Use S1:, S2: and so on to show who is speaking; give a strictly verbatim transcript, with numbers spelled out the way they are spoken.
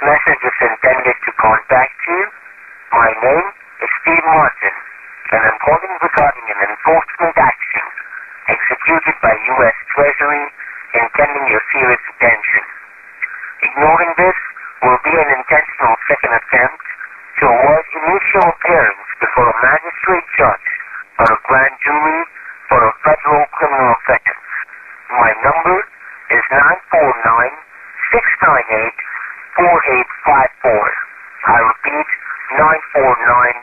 S1: message is intended to contact you. My name is Steve Martin, and I'm calling regarding an enforcement action executed by U S Treasury intending your serious attention. Ignoring this will be an intentional second attempt to avoid initial appearance before a magistrate judge or a grand jury for a federal criminal offense. My number is nine four nine, six nine eight, four eight five four. I repeat, nine four nine,